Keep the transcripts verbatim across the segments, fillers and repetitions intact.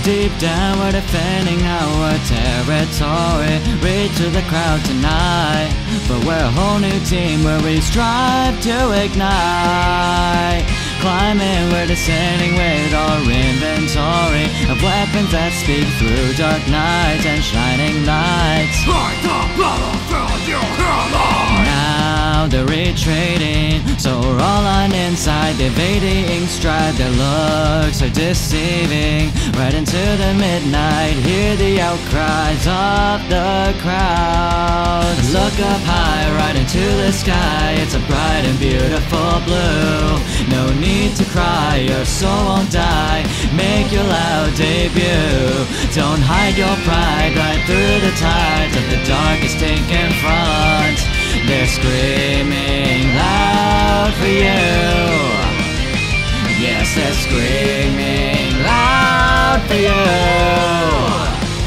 Deep down we're defending our territory. Reach to the crowd tonight, but we're a whole new team where we strive to ignite. Climbing, we're descending with our inventory of weapons that speak through dark nights and shining lights. Like the battlefield, you hear lies. Now they're retreating, so we're all on inside, evading stride. Their looks are deceiving. Right into the midnight, hear the outcries of the crowd. Look up high, right into the sky. It's a bright and beautiful blue. No need to cry, your soul won't die. Make your loud debut. Don't hide your pride. Right through the tides of the darkest ink in front. They're screaming loud for you. Yes, they're screaming loud for you.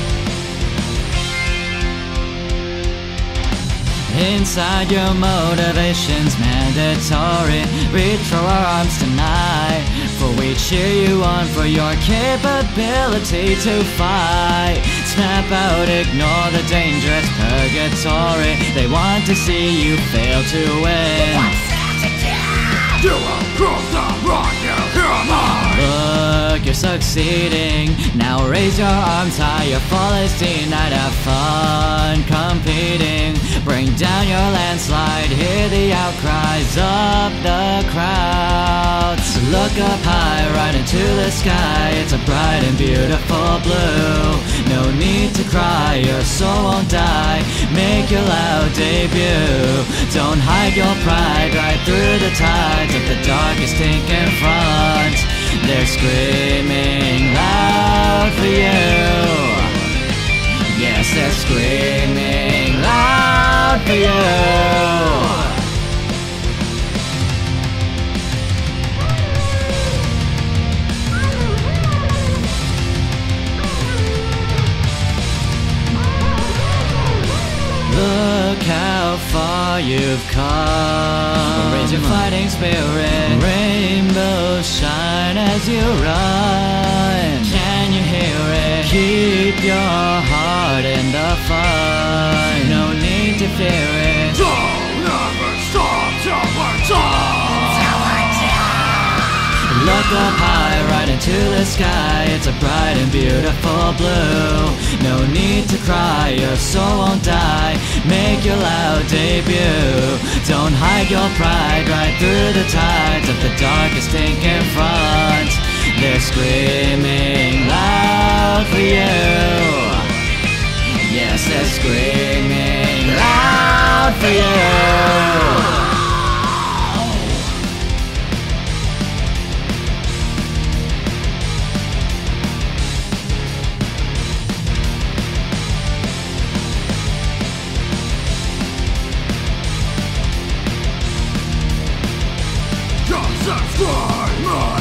Inside, your motivation's mandatory. Reach for our arms tonight, for we cheer you on for your capability to fight. Snap out, ignore the dangerous purgatory. They want to see you fail to win. What's that to do? You will prove them wrong, you hear lies. Look, you're succeeding. Now raise your arms high. Your fall is denied. Have fun competing. Bring down your landslide. Hear the outcries of the crowds. Look up high, right into the sky. It's a bright and beautiful blue. No need to cry, your soul won't die. Make your loud debut. Don't hide your pride. Right through the tides of the darkest ink in front. They're screaming loud for you. Yes, they're screaming loud for you. Look how far you've come. Raise your fighting spirit. Rainbows shine as you run. Can you hear it? Keep your heart in the fun. No need to fear it. Don't ever stop till we're done. Look up high, right into the sky. It's a bright and beautiful blue. No need to cry, your soul won't die. Make your loud debut. Don't hide your pride. Right through the tides of the darkest ink in front. They're screaming loud for you. Yes, they're screaming loud for you. Just subscribe,